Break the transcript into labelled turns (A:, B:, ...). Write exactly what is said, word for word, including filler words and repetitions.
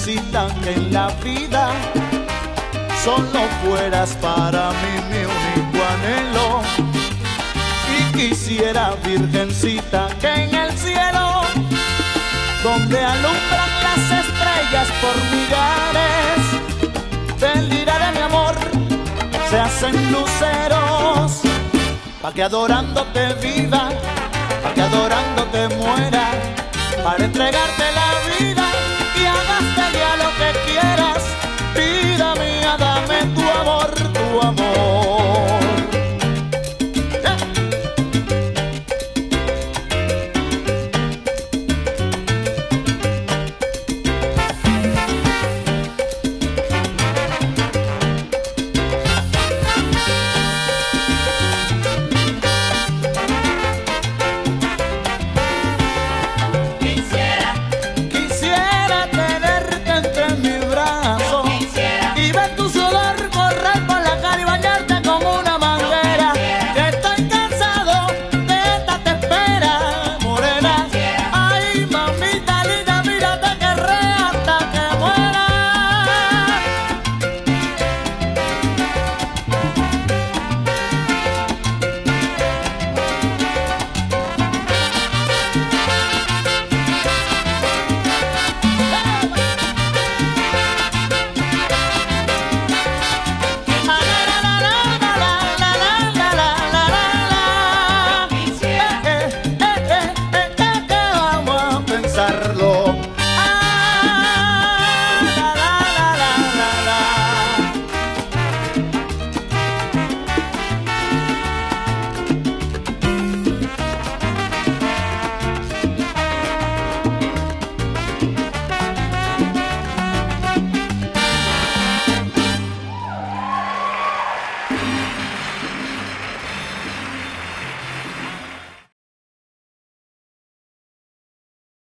A: virgencita, que en la vida solo fueras para mí mi único anhelo. Y quisiera, virgencita, que en el cielo, donde alumbran las estrellas por millares, del lira de mi amor se hacen luceros, pa' que adorándote viva, pa' que adorándote muera, para entregarte la